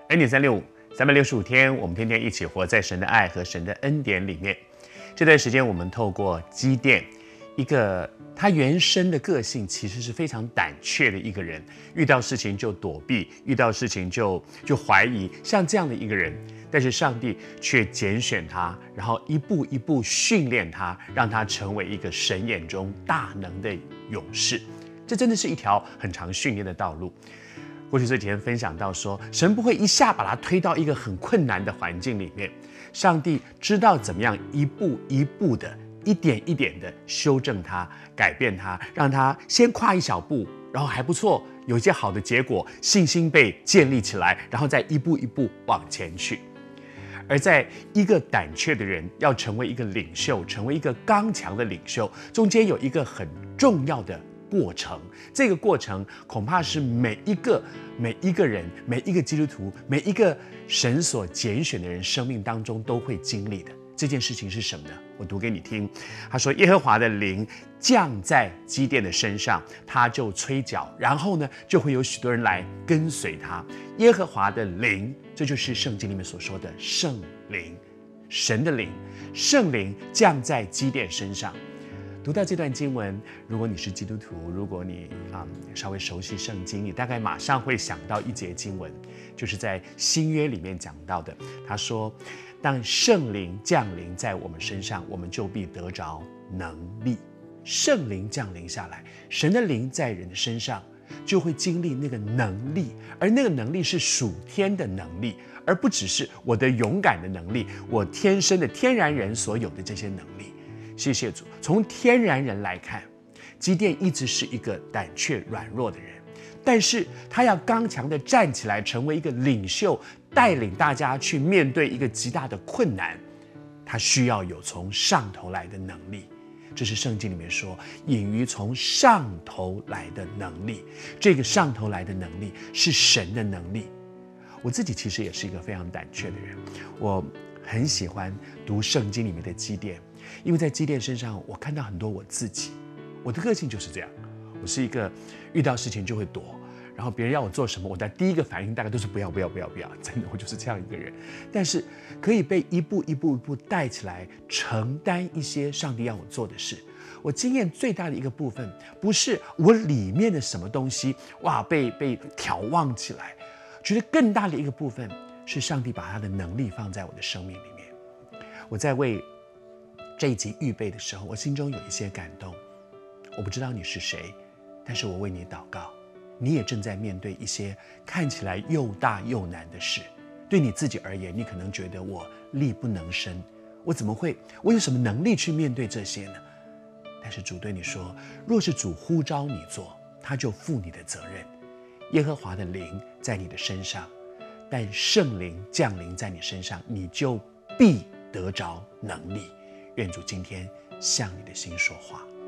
恩典365，365天，我们天天一起活在神的爱和神的恩典里面。这段时间，我们透过基甸，一个他原生的个性其实是非常胆怯的一个人，遇到事情就躲避，遇到事情就怀疑，像这样的一个人。但是上帝却拣选他，然后一步一步训练他，让他成为一个神眼中大能的勇士。这真的是一条很长训练的道路。过去这几天分享到说，神不会一下把他推到一个很困难的环境里面，上帝知道怎么样一步一步的、一点一点的修正他、改变他，让他先跨一小步，然后还不错，有一些好的结果，信心被建立起来，然后再一步一步往前去。而在一个胆怯的人要成为一个领袖，成为一个刚强的领袖，中间有一个很重要的过程，这个过程恐怕是每一个人、每一个基督徒、每一个神所拣选的人生命当中都会经历的。这件事情是什么呢？我读给你听。他说：耶和华的灵降在基甸的身上，他就吹角，然后呢，就会有许多人来跟随他。耶和华的灵，这就是圣经里面所说的圣灵，神的灵，圣灵降在基甸身上。读到这段经文，如果你是基督徒，如果你稍微熟悉圣经，你大概马上会想到一节经文，就是在新约里面讲到的。他说：当圣灵降临在我们身上，我们就必得着能力。圣灵降临下来，神的灵在人的身上，就会经历那个能力，而那个能力是属天的能力，而不只是我的勇敢的能力，我天生的天然人所有的这些能力。谢谢主。从天然人来看，基甸一直是一个胆怯软弱的人，但是他要刚强的站起来，成为一个领袖，带领大家去面对一个极大的困难，他需要有从上头来的能力。这是圣经里面说，隐于从上头来的能力。这个上头来的能力是神的能力。我自己其实也是一个非常胆怯的人，我很喜欢读圣经里面的基甸，因为在基甸身上我看到很多我自己。我的个性就是这样，我是一个遇到事情就会躲，然后别人要我做什么，我的第一个反应大概都是不要，真的，我就是这样一个人。但是可以被一步一步带起来，承担一些上帝要我做的事。我经验最大的一个部分，不是我里面的什么东西被眺望起来，觉得更大的一个部分是上帝把他的能力放在我的生命里面。我在为这一集预备的时候，我心中有一些感动。我不知道你是谁，但是我为你祷告。你也正在面对一些看起来又大又难的事，对你自己而言，你可能觉得我力不能生，我有什么能力去面对这些呢？但是主对你说，若是主呼召你做，他就负你的责任。耶和华的灵在你的身上，但圣灵降临在你身上，你就必得着能力。愿主今天向你的心说话。